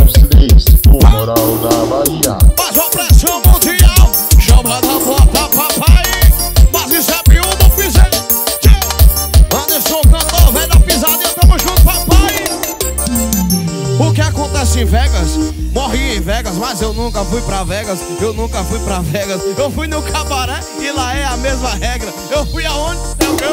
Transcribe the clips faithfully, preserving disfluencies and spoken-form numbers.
seis, o moral da Bahia. Faz uma pressão mundial, chama na porta papai. Mas isso é pior do piseiro. Anderson cantor, velho da pisadinha, tamo junto papai. O que acontece em Vegas? Morri em Vegas, mas eu nunca fui pra Vegas. Eu nunca fui pra Vegas. Eu fui no cabaré e lá é a mesma regra. Eu fui aonde? É o meu.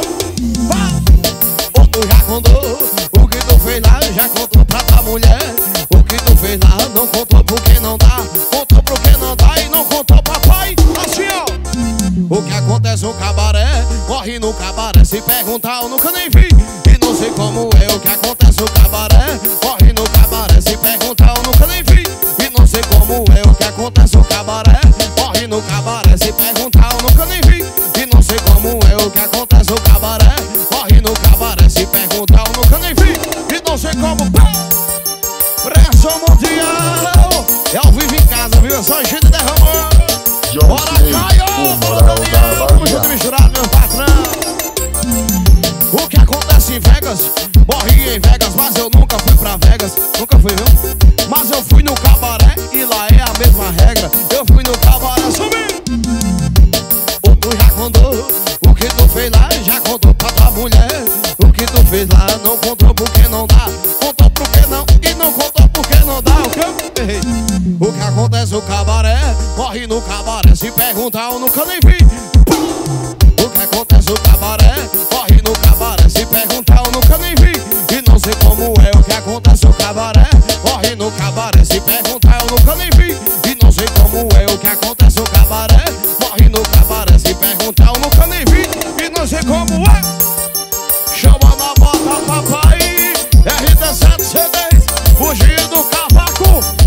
Tu já contou o que tu fez lá, já contou pra tua mulher. O que tu fez lá, não contou porque não dá. Contou porque não dá e não contou papai. Assim ó. O que acontece no cabaré, morre no cabaré. Se perguntar eu nunca nem vi e não sei como é. O que acontece no cabaré, morre no cabaré. Se perguntar eu nunca nem vi e não sei como é. O que acontece no cabaré, morre no cabaré. Se perguntar eu nunca nem vi e não sei como é. O que acontece no cabaré, morre no cabaré. Se perguntar eu nunca nem vi e não sei como. Pressão mundial, é ao vivo em casa, viu? É só enchendo e derramou. Bora, Caio! Bora, Daniel! Tamo junto misturado, meu patrão. O que acontece em Vegas? Morri em Vegas, mas eu nunca fui pra Vegas. Nunca fui, viu? Mas eu fui no cabaré e lá é a mesma regra. Eu fui no cabaré, subi! O tu já contou o que tu fez lá, já contou pra tua mulher. O que tu fez lá, não contou porque não dá. Contou porque não e não contou porque não dá. O que eu errei? O que acontece no cabaré, morre no cabaré. Se perguntar eu nunca nem vi. O que acontece no cabaré, morre no cabaré. Se perguntar eu nunca nem vi e não sei como é. O que acontece no cabaré, morre no cabaré. Se perguntar eu nunca nem vi e não sei como é. O que acontece no cabaré, morre no cabaré. Se perguntar eu nunca nem vi e não sei como é. Chama na bota papai, R D sete C dez, fugir do cavaco.